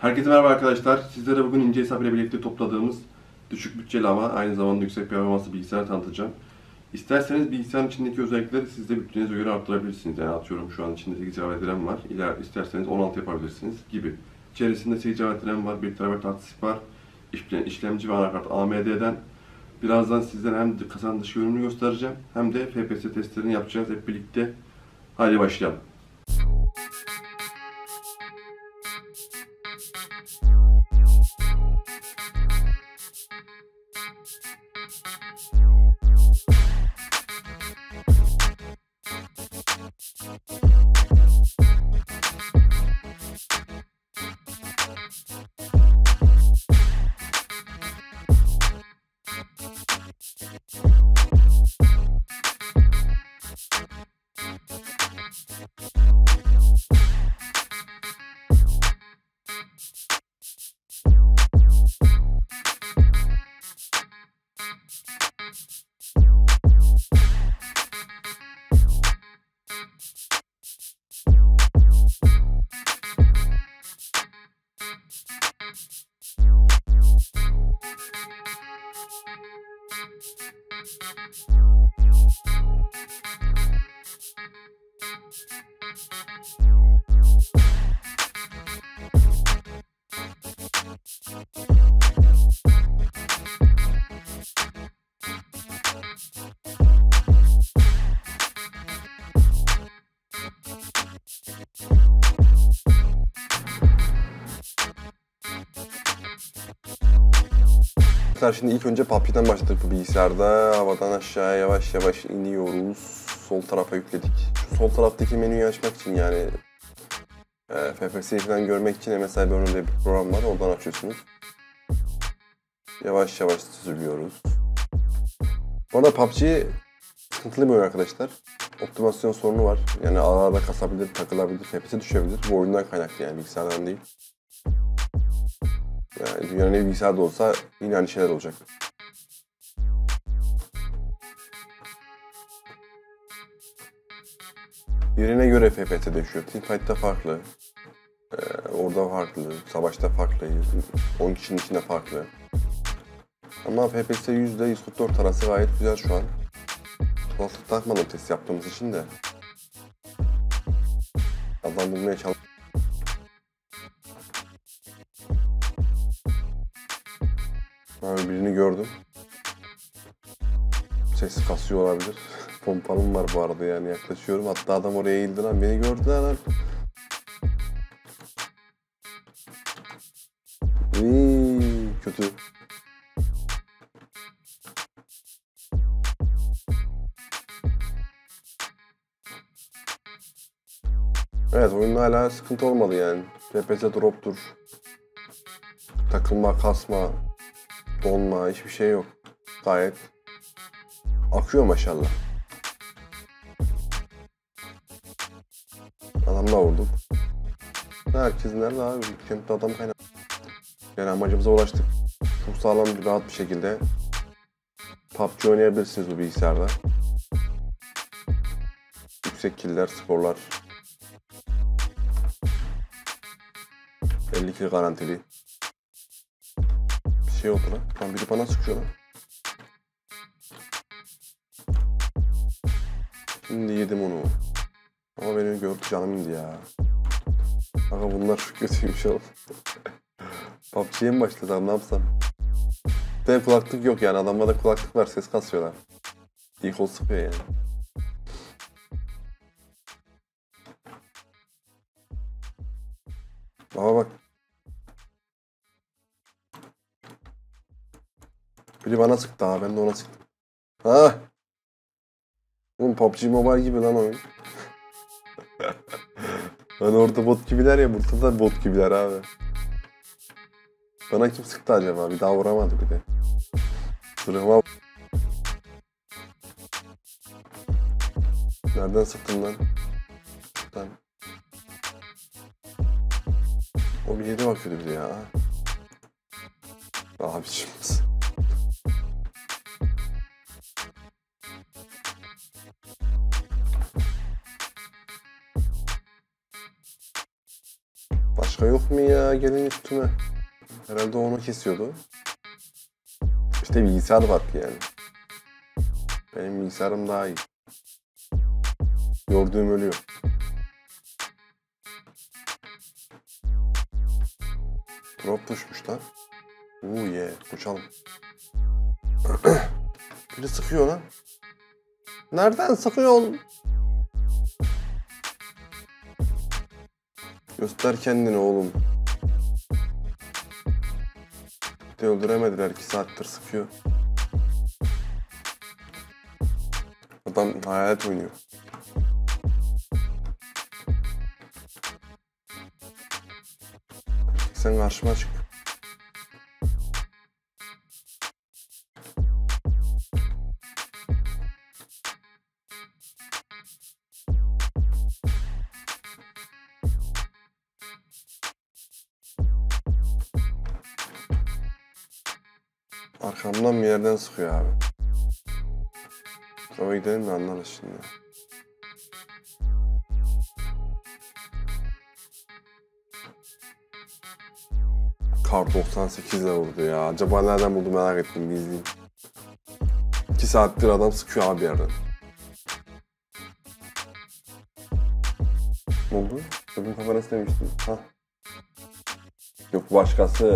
Herkese merhaba arkadaşlar. Sizlere bugün ince hesap ile birlikte topladığımız düşük bütçeli ama aynı zamanda yüksek performanslı bilgisayar tanıtacağım. İsterseniz bilgisayarın içindeki özellikleri siz de bütçenize göre arttırabilirsiniz. Yani atıyorum şu an içinde 8 GB RAM var. İsterseniz 16 yapabilirsiniz gibi. İçerisinde 8 GB RAM var, 1 TB hard var. İşlemci ve anakart AMD'den. Birazdan sizlere hem kasanın dış görünümünü göstereceğim hem de FPS testlerini yapacağız hep birlikte. Hadi başlayalım. Şimdi ilk önce PUBG'den başladık bu bilgisayarda. Havadan aşağıya yavaş yavaş iniyoruz. Sol tarafa yükledik. Şu sol taraftaki menüyü açmak için yani FPS'yi falan görmek için MSI Burner diye bir program var. Oradan açıyorsunuz. Yavaş yavaş süzülüyoruz. Bu arada PUBG sıkıntılı bir oyun arkadaşlar. Optimasyon sorunu var. Yani ara ara kasabilir, takılabilir, FPS düşebilir. Bu oyundan kaynaklı yani bilgisayardan değil. Yani dünyanın en bilgisayarda olsa yine aynı şeyler olacak. Yerine göre FPS değişiyor. Teamfight'ta farklı. Orada farklı. Savaşta farklı. 10 kişinin içinde farklı. Ama FPS %144 arası gayet güzel şu an. Kulaklık takmadım test yaptığımız için de. Adam bulmaya çalışıyorum. Abi birini gördüm. Sesi kasıyor olabilir. Pompalım var bu arada yani yaklaşıyorum. Hatta adam oraya eğildi lan. Beni gördü lan. Kötü. Evet oyunda hala sıkıntı olmadı yani. FPS drop'tur. Takılma, kasma, donma hiçbir şey yok. Gayet akıyor maşallah. Adamla vurduk. Herkes nerede abi? Kempte adam kaynağı. Yani amacımıza ulaştık. Çok sağlam, rahat bir şekilde PUBG oynayabilirsiniz bu bilgisayarda. Yüksek killer, skorlar. 50 kill garantili. Bir şey oldu lan. Lan biri bana sıkıyor lan. Şimdi yedim onu. Ama beni gördü canım indi ya. Aga bunlar kötüymüş oğlum. PUBG'ye mi başlasam ne yapsam? Bir kulaklık yok yani adamlarda kulaklık var ses kasıyorlar. İyi kol sıkıyor yani. Ama bak. Biri bana sıktı ha ben de ona sıktım. Ha. Oğlum PUBG Mobile gibi lan oyun. Hani orada bot gibiler ya burada da bot gibiler abi. Bana kim sıktı acaba? Bir daha vuramadı bir de. Sırıma... Nereden sıktın lan? Lan. O bir yere bakıyordu bir de ya. Abiciğim. Başka yok yok mu ya? Gelin üstüme. Herhalde onu kesiyordu. İşte bilgisayar farkı yani. Benim bilgisayarım daha iyi. Gördüğüm ölüyor. Drop düşmüş lan. Yeah. Uçalım. Biri sıkıyor lan. Nereden sıkıyorsun? Göster kendini oğlum. De öldüremediler, 2 saattir sıkıyor. Adam hayalet oynuyor. Sen karşıma çık. Arkamdan bir yerden sıkıyor abi. Ava gidelim de anlarız şimdi. Kar 98 ile vurdu ya. Acaba nereden buldu merak ettim, bir izleyeyim. 2 saattir adam sıkıyor abi bir yerden. Ne oldu? Öbür kafanı demiştim. Ha. Yok, başkası.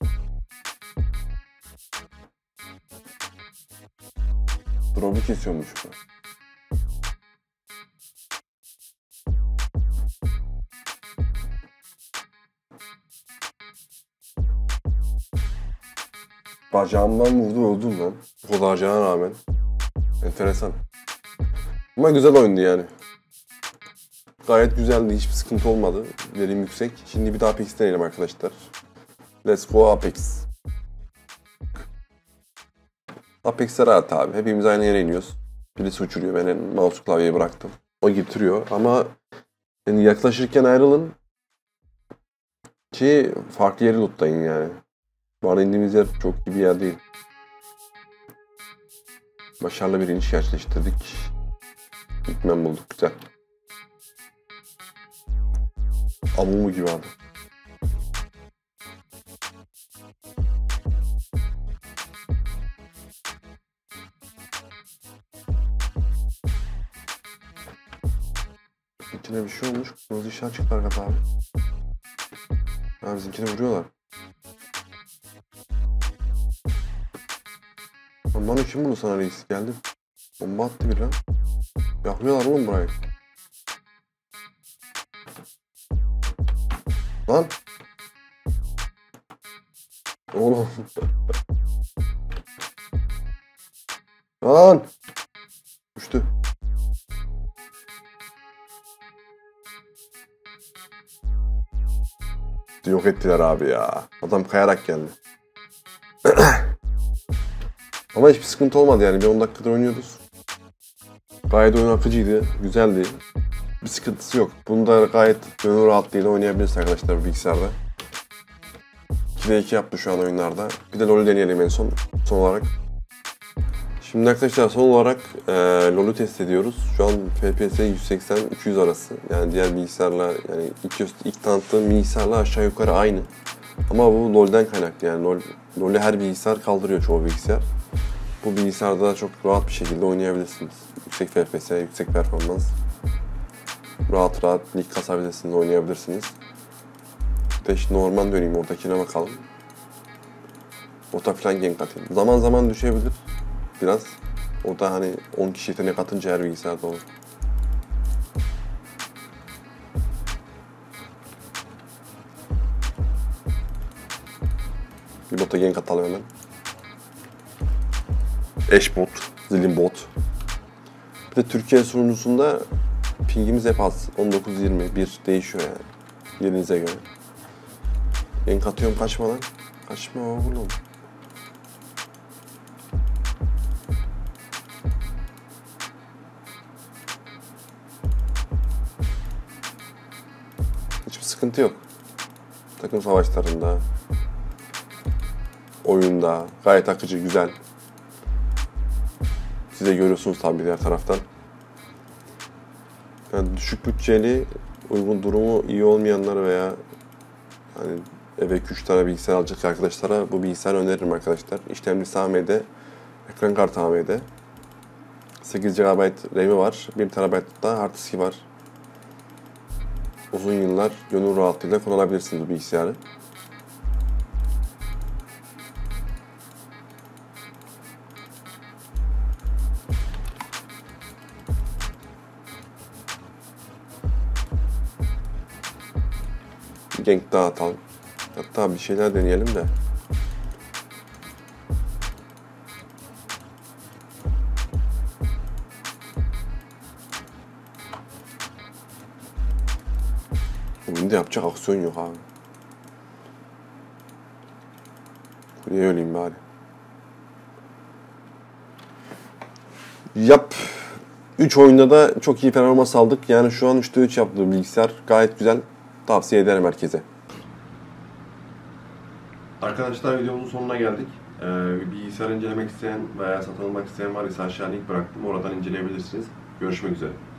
Drop'u kesiyormuş bu. Bacağımdan vurdu, öldüm lan. Bu kadar acına rağmen. Enteresan. Ama güzel oyundu yani. Gayet güzeldi, hiçbir sıkıntı olmadı. Verim yüksek. Şimdi bir daha Apex deneyelim arkadaşlar. Let's go Apex. Apex'e rahat abi. Hepimiz aynı yere iniyoruz. Birisi uçuruyor, ben mouse klavyeyi bıraktım. O getiriyor ama yani yaklaşırken ayrılın ki farklı yeri lootlayın yani. Bu arada indiğimiz yer çok iyi bir yer değil. Başarılı bir iniş gerçekleştirdik. Hükmen bulduk, güzel. Amumu gibi abi. İçine bir şey olmuş. Kırmızı işler çıktı arkada abi. Ha, bizimkini vuruyorlar. Bana kim bunu sana reis? Geldim. Bomba attı bir lan. Yakmıyorlar oğlum burayı. Lan. Oğlum. Lan. Düştü. Yok ettiler abi ya. Adam kayarak geldi. Ama hiçbir sıkıntı olmadı yani. Bir 10 dakikadır oynuyoruz. Gayet oyun akıcıydı. Güzeldi. Bir sıkıntısı yok. Bunu da gayet gönül rahatlığıyla oynayabilirsiniz arkadaşlar bilgisayarda. 2'de 2 yaptı şu an oyunlarda. Bir de LoL'ü deneyelim en son olarak. Şimdi arkadaşlar son olarak LoL'ü test ediyoruz. Şu an FPS 180-200 arası. Yani diğer bilgisayarla, yani ilk tanıttığım bilgisayarla aşağı yukarı aynı. Ama bu LoL'den kaynaklı yani. LoL'ü her bilgisayar kaldırıyor, çoğu bilgisayar. Bu bilgisayarda çok rahat bir şekilde oynayabilirsiniz. Yüksek FPS, yüksek performans. Rahat lig kasabilirsiniz, oynayabilirsiniz. İşte şimdi orman döneyim, oradakine bakalım. Ota falan gank atayım. Zaman zaman düşebilir biraz. O da hani 10 kişi yetenek atınca her bilgisayarda olur. Bir bota gank atalım hemen. Eş bot, zilin bot. Bir de Türkiye sunucusunda pingimiz hep az. 19-20, değişiyor yani. Yerinize göre. Gank atıyorum, kaçma lan. Kaçma oğlum. Hiçbir sıkıntı yok. Takım savaşlarında, oyunda gayet akıcı, güzel. Siz de görüyorsunuz tabii diğer taraftan. Yani düşük bütçeli, uygun durumu iyi olmayanlar veya Hani eve 2-3 tane bilgisayar alacak arkadaşlara bu bilgisayarı öneririm arkadaşlar. İşlemcisi AMD, ekran kartı AMD. 8 GB RAM'i var, 1 TB da hard diski var. Uzun yıllar gönül rahatlığıyla kullanabilirsiniz bu bilgisayarı. Gank daha atalım. Hatta bir şeyler deneyelim de. Bugün de yapacak aksiyon yok abi. Buraya öleyim bari. Yap. 3 oyunda da çok iyi performans aldık. Yani şu an 3'te 3 yaptığı bilgisayar gayet güzel. Tavsiye ederim herkese. Arkadaşlar videomuzun sonuna geldik. Bilgisayar incelemek isteyen veya satın almak isteyen var ise aşağıya link bıraktım. Oradan inceleyebilirsiniz. Görüşmek üzere.